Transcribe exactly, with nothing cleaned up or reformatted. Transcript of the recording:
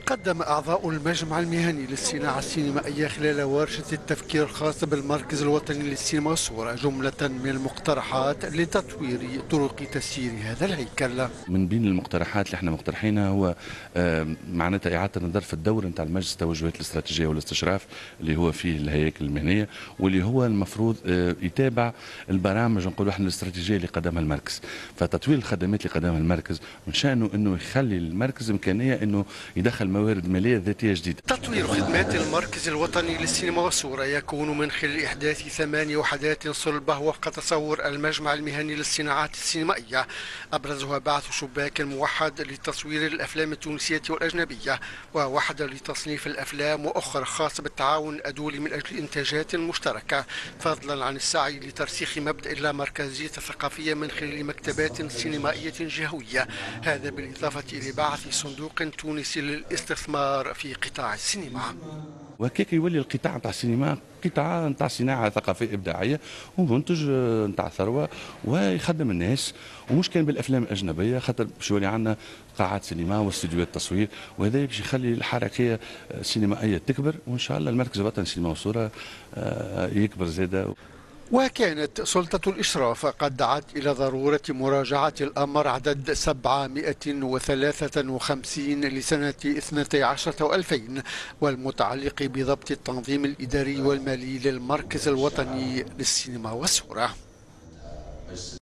قدم أعضاء المجمع المهني للصناعة السينمائية خلال ورشة التفكير الخاصة بالمركز الوطني للسينما والصورة جملة من المقترحات لتطوير طرق تسيير هذا الهيكل. من بين المقترحات اللي احنا مقترحينها هو آه، معناتها إعادة النظر في الدور نتاع المجلس التوجهات الاستراتيجية والاستشراف اللي هو فيه الهياكل المهنية، واللي هو المفروض آه، يتابع البرامج نقولوا احنا الاستراتيجية اللي قدمها المركز. فتطوير الخدمات اللي قدمها المركز من شأنه انه يخلي المركز إمكانية انه يدخل موارد مالية ذاتية جديدة. تطوير خدمات المركز الوطني للسينما والصورة يكون من خلال إحداث ثمانية وحدات صلبة وفق تصور المجمع المهني للصناعات السينمائية، أبرزها بعث شباك موحد لتصوير الأفلام التونسية والأجنبية، ووحدة لتصنيف الأفلام، وأخرى خاصة بالتعاون الدولي من أجل الإنتاجات المشتركة، فضلا عن السعي لترسيخ مبدأ اللامركزية الثقافية من خلال مكتبات سينمائية جهوية، هذا بالإضافة إلى بعث صندوق تونسي للاستثمار في قطاع السينما. وهكاك يولي القطاع نتاع السينما قطاع نتاع صناعه ثقافيه ابداعيه ومنتج نتاع ثروه ويخدم الناس، ومش كان بالافلام الاجنبيه خاطر باش يولي عندنا قاعات سينما واستديوهات تصوير، وهذا باش يخلي الحركيه السينمائيه تكبر، وان شاء الله المركز الوطني للسينما والصوره يكبر زاده. وكانت سلطة الإشراف قد دعت إلى ضرورة مراجعة الأمر عدد سبعمائة وثلاثة وخمسين لسنة اثنتي عشرة وألفين، والمتعلق بضبط التنظيم الإداري والمالي للمركز الوطني للسينما والصورة.